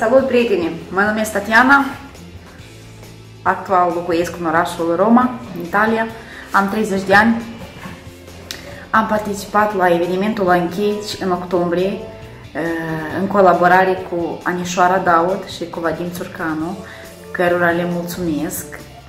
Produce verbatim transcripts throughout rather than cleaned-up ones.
Salut, prieteni! Mă numesc Tatiana, actual locuiesc în orașul Roma, în Italia, am treizeci de ani. Am participat la evenimentul Engage în octombrie, în colaborare cu Anișoara Daud și cu Vadim Țurcanu, cărora le mulțumesc.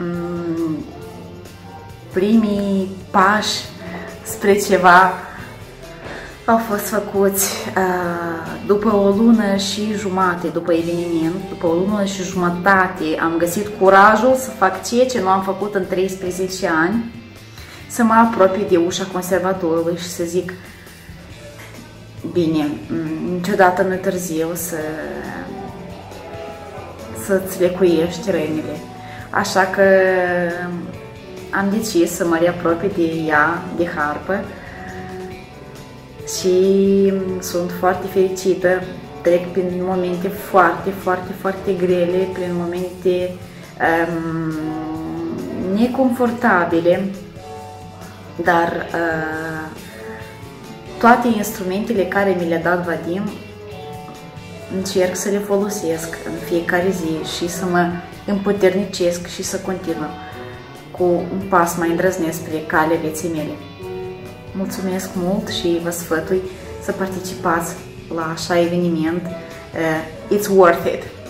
Primii pași spre ceva au fost făcuți după o lună și jumătate după eveniment, după o lună și jumătate am găsit curajul să fac ceea ce nu am făcut în treisprezece ani, să mă apropii de ușa conservatorului și să zic: bine, niciodată nu-i târziu să să-ți lecuiești rănile. Așa că am decis să mă reapropii de ea, de harpă, și sunt foarte fericită. Trec prin momente foarte, foarte, foarte grele, prin momente um, neconfortabile, dar uh, toate instrumentele care mi le-a dat Vadim încerc să le folosesc în fiecare zi și să mă împuternicesc și să continu cu un pas mai îndrăznesc spre calea vieții mele. Mulțumesc mult și vă sfătui să participați la așa eveniment. Uh, it's worth it!